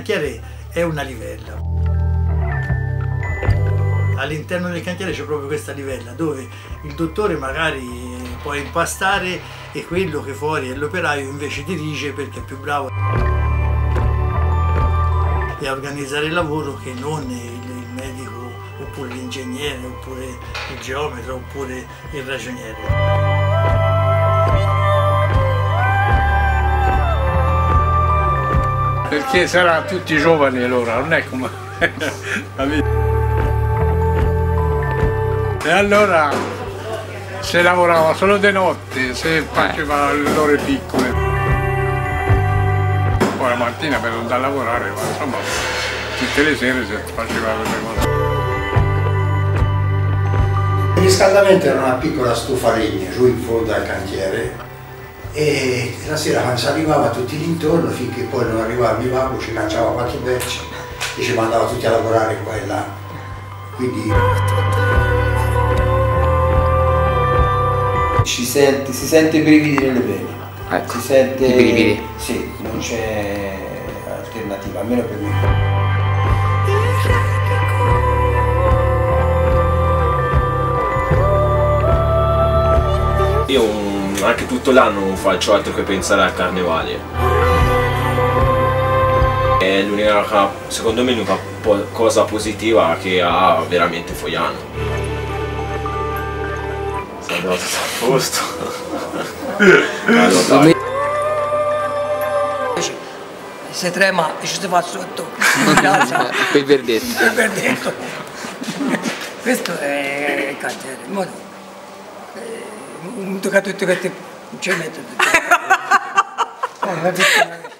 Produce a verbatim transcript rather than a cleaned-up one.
cantiere è una livella. All'interno del cantiere c'è proprio questa livella dove il dottore magari può impastare e quello che fuori è l'operaio invece dirige perché è più bravo e a organizzare il lavoro che non il, il medico oppure l'ingegnere oppure il geometra oppure il ragioniere. Perché saranno tutti giovani allora, non è come... E allora se lavorava solo di notte, se faceva le ore piccole. Poi la mattina per andare a lavorare, ma insomma tutte le sere si faceva quelle cose. Il riscaldamento era una piccola stufa a legna giù in fondo al cantiere e la sera quando si arrivava tutti l'intorno finché poi non arrivava mio babbo, ci lanciava quattro berci e ci mandava tutti a lavorare qua e là. Quindi Ci sente, si sente i brividi nelle vene. Ecco, si sente, i brividi. Sì, non c'è alternativa, almeno per me. Io un, anche tutto l'anno non faccio altro che pensare al carnevale. È l'unica, secondo me l'unica po cosa positiva che ha veramente Fogliano. Sei andato a posto. Allora, se trema e ci si fa sotto. Per il verdetto. Per il verdetto. Questo è il cantiere. Un toccato tutto che ti ci mette.